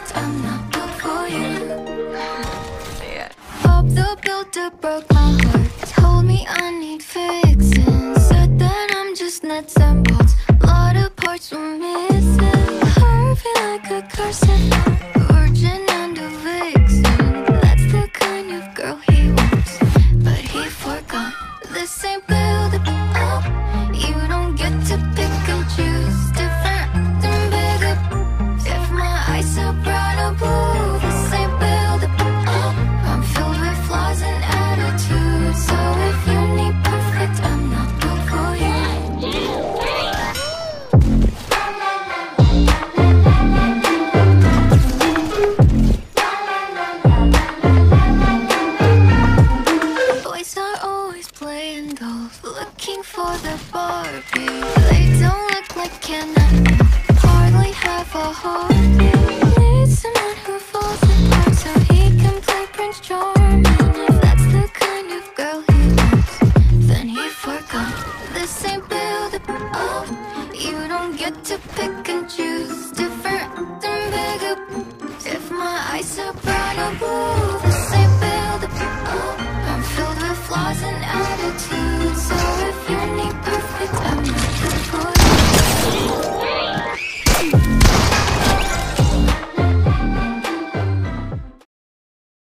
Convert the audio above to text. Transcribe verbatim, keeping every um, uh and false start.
perfect, I'm not built for you. Yeah. Bob the Builder broke my heart, told me I need fixing, said that I'm just nuts and bolts, a lot of parts were missing. Perfect like a curse, virgin and a vixen, that's the kind of girl he wants, but he forgot. This ain't build up, you don't get to pick and choose, different and bigger. If my eyes are brown or blue, this ain't build up. I'm filled with flaws and attitudes, so if you need perfect, I'm not built for you. Boys are always playing dolls, looking for the Barbie. They don't look like Ken, hardly have a heartbeat. Need someone who falls apart so he can play Prince Charming. If that's the kind of girl he wants, then he forgot. This ain't build up, you don't get to pick and choose.